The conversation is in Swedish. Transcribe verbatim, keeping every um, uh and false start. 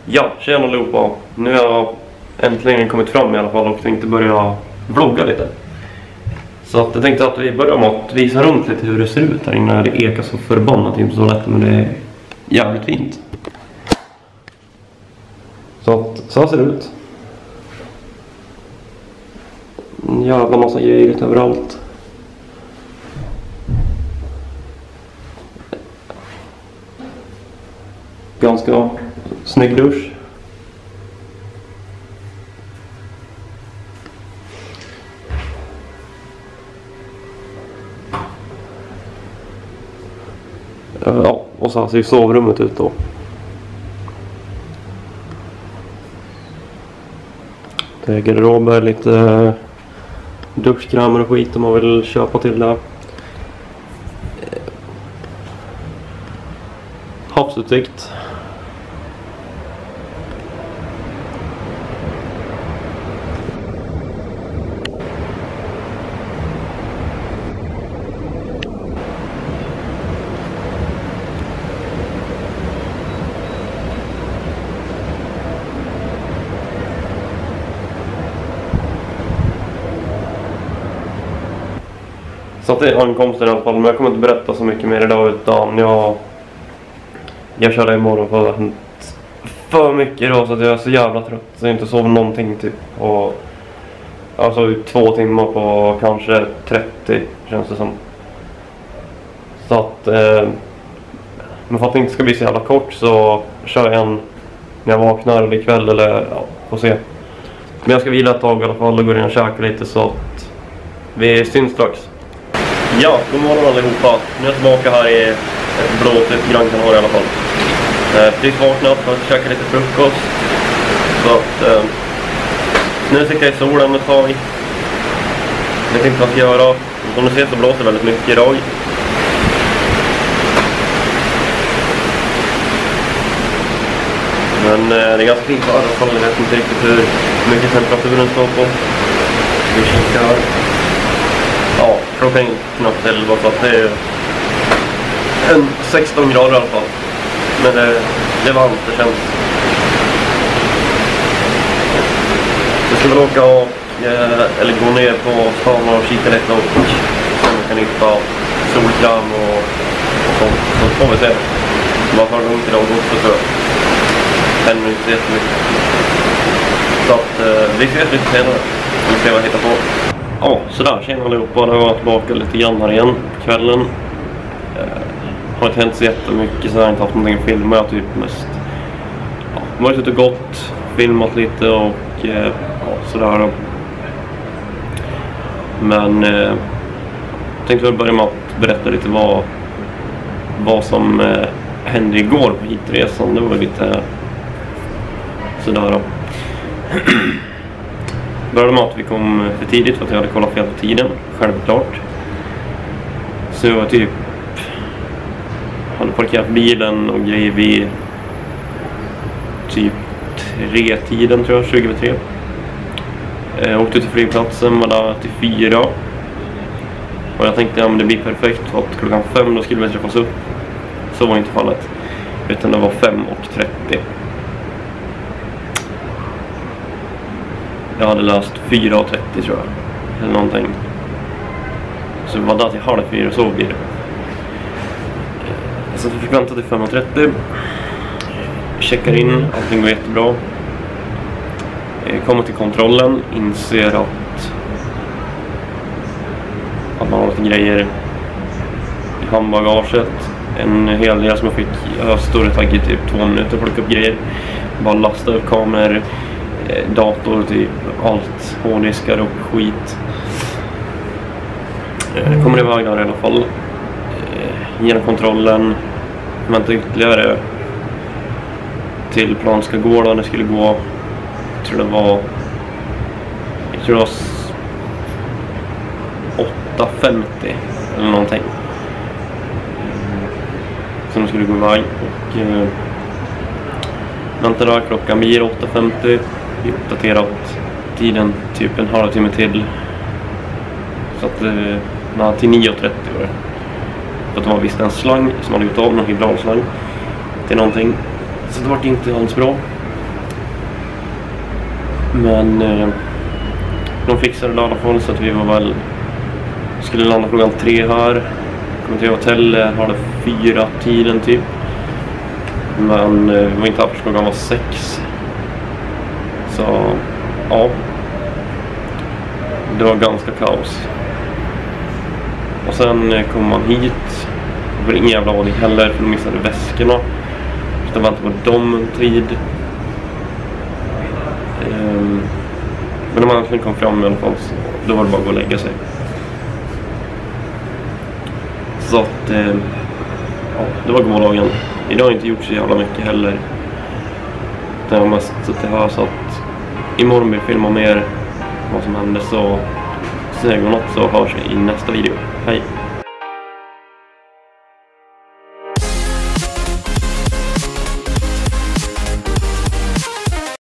Ja, tjena allihopa. Nu har jag äntligen kommit fram i alla fall och tänkte börja vlogga lite. Så att jag tänkte att vi börjar med att visa runt lite hur det ser ut här inne. Det ekar så förbannat, inte så lätt, men det är jävligt fint. Så att, så här ser det ut. En jävla massa grejer lite överallt. Ganska snygg dusch. Ja, och så här ser sovrummet ut då. Det är garderober, lite duschkrämer och skit om man vill köpa till det. Havsutsikt. Så att det är ankomsten i alla fall, men jag kommer inte berätta så mycket mer idag, utan jag jag kör det imorgon för det har hänt för mycket idag så att jag är så jävla trött så jag inte sov någonting typ. Och jag sov ut två timmar på kanske trettio känns det som. Så att eh, men för att det inte ska bli så jävla kort så kör jag en när jag vaknar eller ikväll eller ja, får se. Men jag ska vila ett tag i alla fall och gå in och käka lite så att vi syns strax. Ja, god morgon allihopa. Nu är jag tillbaka här i ett blåtigt Gran Canaria i alla fall. Eh, precis vaknat för att käka lite frukost. Så att eh, nu sitter jag i solen ett tag. Jag vet inte vad jag ska göra. Som ni ser så blåser väldigt mycket idag. Men eh, det är ganska fint i alla fall. Jag vet inte riktigt hur mycket temperaturen står på. Vi kikar. Ja, klockan är knappt elva så att det är en sexton grader i alla fall. Men det, det är varmt, det känns. Jag ska väl åka och, eller gå ner på stan och kika lite och se om jag kan hitta solkräm och, och sånt. Så får vi se. Bara tar lugnt idag också tror jag. Händer inte jättemycket. Så att vi ses lite senare. Vi får se vad jag hittar på. Ja, sådär, tjena allihopa, det var tillbaka lite grann här igen på kvällen. Eh, har inte hänt så jättemycket så jag har inte haft någonting att filma, jag har typ mest ja, varit ute och gått, filmat lite och eh, ja, sådär. Men eh, jag tänkte väl börja med att berätta lite vad, vad som eh, hände igår på hitresan. Det var lite sådär. Började med att vi kom för tidigt för att jag hade kollat fel på tiden, självklart. Så jag var typ hade parkerat bilen och grejer vid typ tre tiden tror jag, tjugo över tre. Jag åkte till flygplatsen, var där till fyra. Och jag tänkte ja men det blir perfekt för att klockan fem då skulle vi träffas upp. Så var inte fallet. Utan det var fem och trettio. Jag hade läst fyra och trettio tror jag. Eller någonting. Så det var där till halv fyra och så blir det. Så vi fick vänta till fem och trettio. Checkar in, allting var jättebra. Kommer till kontrollen, inser att att man har lite grejer i handbagaget. En hel del som jag fick, jag stod ett tag i typ två minuter för att plocka upp grejer. Bara lasta upp kameror, dator, typ allt, hårddiskar och skit. Jag kommer iväg där i alla fall. Genom kontrollen, vänta ytterligare till plan ska gå då, det skulle gå, jag tror det var jag tror det var åtta femtio eller någonting som skulle gå iväg och eh, vänta där, klockan blir åtta femtio, vi uppdaterat tiden typ en halvtimme till så att eh, nej, till nio trettio var det. För att det var visst en slang som hade gjort av, någon hydraulslang till någonting. Så det var inte alls bra. Men eh, de fixade det i alla fall så att vi var väl skulle landa klockan tre här. Kom till hotellet, hade fyra tiden typ. Men eh, vi var inte här för klockan var sex. Så ja. Det var ganska kaos. Och sen eh, kom man hit. Det var ingen jävla ordning heller för de missade väskorna. Så jag väntade på dem en tid. Um, men när man äntligen kom fram i alla fall så då var det bara att gå och lägga sig. Så att eh, ja, det var gårdagen. Idag har jag inte gjort så jävla mycket heller. Det har mest suttit här så att imorgon blir filma mer vad som hände, så säger jag något så hörs i nästa video. Hej!